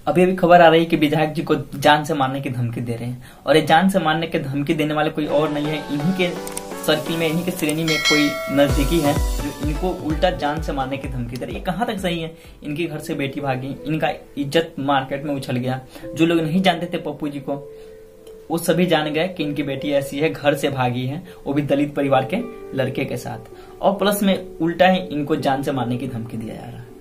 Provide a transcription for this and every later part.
अभी अभी खबर आ रही है कि विधायक जी को जान से मारने की धमकी दे रहे हैं, और ये जान से मारने की धमकी देने वाले कोई और नहीं है, इन्हीं के सर्किल में, इन्हीं के श्रेणी में कोई नजदीकी है जो इनको उल्टा जान से मारने की धमकी दे रही है। ये कहाँ तक सही है? इनके घर से बेटी भागी, इनका इज्जत मार्केट में उछल गया। जो लोग नहीं जानते थे पप्पू जी को, वो सभी जान गए कि इनकी बेटी ऐसी है, घर से भागी है, वो भी दलित परिवार के लड़के के साथ, और प्लस में उल्टा ही इनको जान से मारने की धमकी दिया जा रहा है।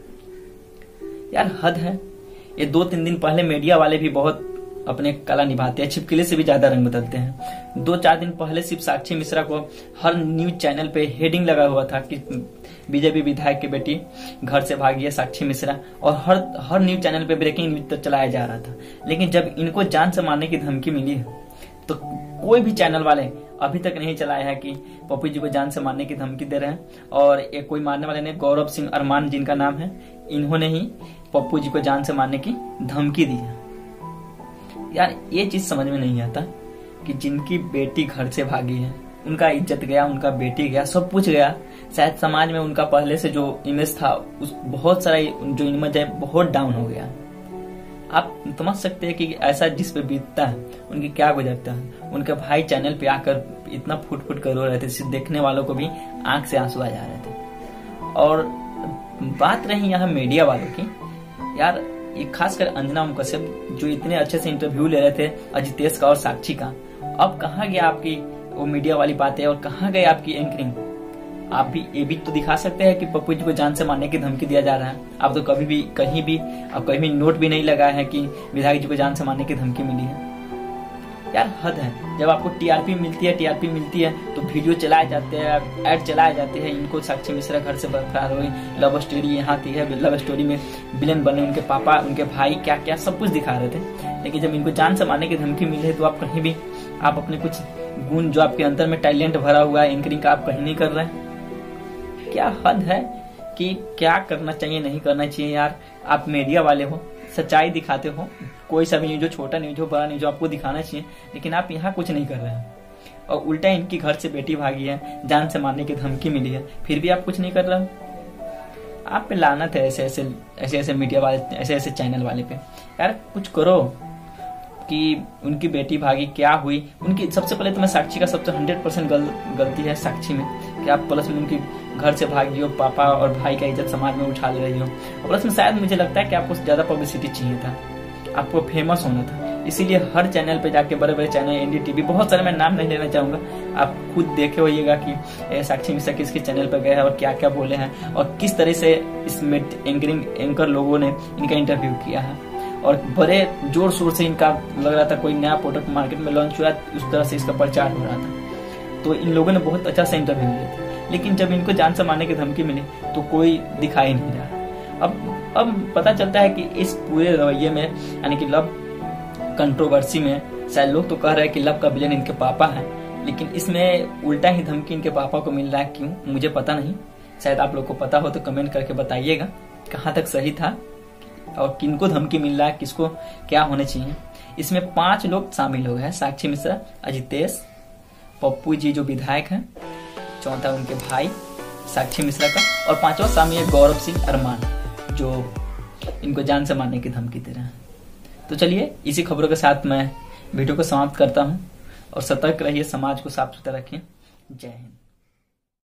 यार हद है। ये 2-3 दिन पहले मीडिया वाले भी बहुत अपने कला निभाते हैं, छिपकली से भी ज्यादा रंग बदलते हैं। 2-4 दिन पहले सिर्फ साक्षी मिश्रा को हर न्यूज चैनल पे हेडिंग लगा हुआ था कि बीजेपी विधायक की बेटी घर से भागी है साक्षी मिश्रा, और हर न्यूज चैनल पे ब्रेकिंग न्यूज तक चलाया जा रहा था। लेकिन जब इनको जान से मारने की धमकी मिली है तो कोई भी चैनल वाले अभी तक नहीं चलाया है कि पप्पू जी को जान से मारने की धमकी दे रहे हैं। और एक कोई मारने वाले ने, गौरव सिंह अरमान जिनका नाम है, इन्होंने ही पप्पू जी को जान से मारने की धमकी दी है। यार ये चीज समझ में नहीं आता कि जिनकी बेटी घर से भागी है, उनका इज्जत गया, उनका बेटी गया, सब कुछ गया। शायद समाज में उनका पहले से जो इमेज था, उस बहुत सारा जो इमेज है बहुत डाउन हो गया। आप समझ सकते हैं कि ऐसा जिस पे बीतता है उनकी क्या गुजरता है। उनके भाई चैनल पे आकर इतना फुट फुट कर रो रहे थे, सिर्फ देखने वालों को भी आंख से आंसू आ जा रहे थे। और बात रही यहाँ मीडिया वालों की, यार ये खासकर अंजना ओम कश्यप जो इतने अच्छे से इंटरव्यू ले रहे थे अजितेश का और साक्षी का, अब कहाँ गया आपकी वो मीडिया वाली बातें, और कहाँ गई आपकी एंकरिंग? आप भी ये भी तो दिखा सकते हैं कि पप्पू जी को जान से मारने की धमकी दिया जा रहा है। आप तो कभी भी कहीं भी नोट भी नहीं लगाया है कि विधायक जी को जान से मारने की धमकी मिली है। यार हद है। जब आपको टीआरपी मिलती है तो वीडियो चलाए जाते हैं, ऐड चलाए जाते हैं, इनको साक्षी मिश्रा घर से फरार हुई, लव स्टोरी यहाँ की है, लव स्टोरी में विलेन बने उनके पापा, उनके भाई, क्या क्या सब कुछ दिखा रहे थे। लेकिन जब इनको जान से मारने की धमकी मिली है तो आप कहीं भी आप अपने कुछ गुण जो आपके अंदर में टैलेंट भरा हुआ है एंकरिंग का, आप कहीं नहीं कर रहे हैं। क्या हद है कि क्या करना चाहिए नहीं करना चाहिए। यार आप मीडिया वाले हो, सच्चाई दिखाते हो, कोई सा भी न्यूज हो, छोटा न्यूज हो, बड़ा न्यूज हो, आपको दिखाना चाहिए, लेकिन आप यहाँ कुछ नहीं कर रहे हैं। और उल्टा इनकी घर से बेटी भागी है, जान से मारने की धमकी मिली है, फिर भी आप कुछ नहीं कर रहे हो। आप पे लानत है ऐसे मीडिया वाले, ऐसे चैनल वाले पे। यार कुछ करो कि उनकी बेटी भागी, क्या हुई उनकी। सबसे पहले तो मैं साक्षी का सबसे 100% गलती है साक्षी में कि आप प्लस में उनकी घर से भागी हो, पापा और भाई का इज्जत समाज में उछाल रही हो। और प्लस में शायद मुझे लगता है कि आपको ज्यादा पब्लिसिटी चाहिए था, आपको फेमस होना था, इसीलिए हर चैनल पे जाके, बड़े बड़े चैनल, एनडीटीवी, बहुत सारे, मैं नाम नहीं लेना चाहूंगा, आप खुद देखे होइएगा कि साक्षी मिश्रा किसके चैनल पर गए हैं और क्या क्या बोले हैं, और किस तरह से इस एंकर लोगों ने इनका इंटरव्यू किया है। और बड़े जोर शोर से इनका लग रहा था कोई नया प्रोडक्ट मार्केट में लॉन्च हुआ, उस तरह से इसका प्रचार हो रहा था। तो इन लोगों ने बहुत अच्छा से इंटरव्यू लिया था। लेकिन जब इनको जान से मारने की धमकी मिली तो कोई दिखाई नहीं रहा। अब पता चलता है कि इस पूरे रवैये में, यानी कि लव कंट्रोवर्सी में, शायद लोग तो कह रहे हैं कि लव का विलेन इनके पापा है, लेकिन इसमें उल्टा ही धमकी इनके पापा को मिल रहा है। क्यों, मुझे पता नहीं। शायद आप लोग को पता हो तो कमेंट करके बताइएगा कहाँ तक सही था और किनको धमकी मिल रहा है, किसको क्या होने चाहिए। इसमें 5 लोग शामिल हो गए हैं, साक्षी मिश्रा, अजितेश, पप्पू जी जो विधायक हैं, चौथा उनके भाई साक्षी मिश्रा का, और 5वां शामिल है गौरव सिंह अरमान जो इनको जान से मारने की धमकी दे रहे हैं। तो चलिए इसी खबरों के साथ मैं वीडियो को समाप्त करता हूँ, और सतर्क रहिए, समाज को साफ सुथरा रखिए। जय हिंद।